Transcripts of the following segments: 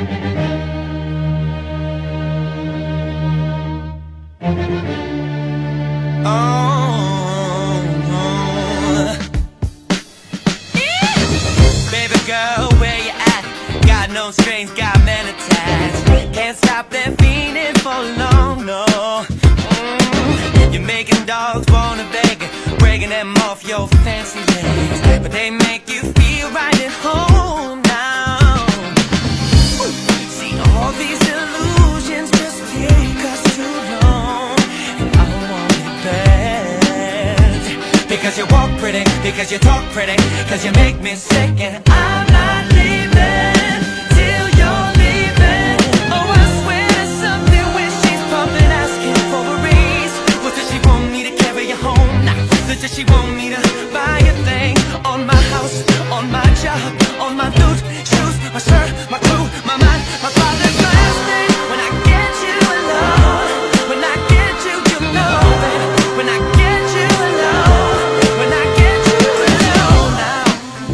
Baby girl, where you at? Got no strings, got men attached. Can't stop that feeling for long, no. You're making dogs wanna beg, breaking them off your fancy legs, but they make you feel right at home now. See, all these illusions just take us too long, and I want it bad. Because you walk pretty, because you talk pretty, because you make me sick, and I'm not leaving till you're leaving. Oh, I swear there's something when she's pumping, asking for a raise. What does she want me to carry you home? Nah, does she want me to buy a thing? On my house, on my job, on my boots, shoes, my shirt, my crew, my mind, my father's last name. When I get you alone, when I get you, you know that. When I get you alone, when I get you alone now.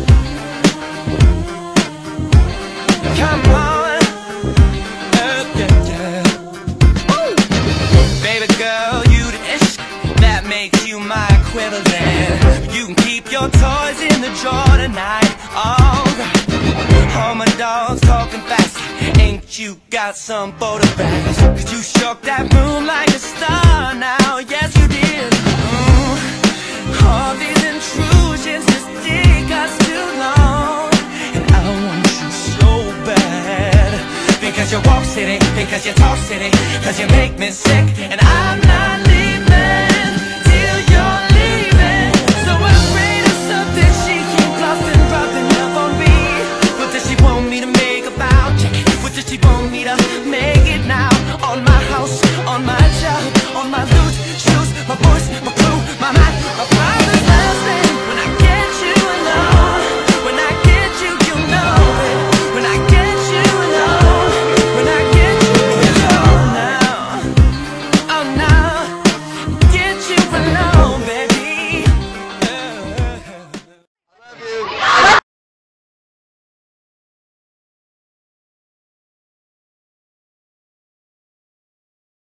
Come on, baby girl, you the ish that makes you my equivalent. You can keep your toys in the drawer tonight, alright. All my dogs talking fast, ain't you got some photographs? Cause you shook that room like a star now, yes you did. All these intrusions just take us too long, and I want you so bad. Because you walk city, because you talk city, cause you make me sick, and I'm not leaving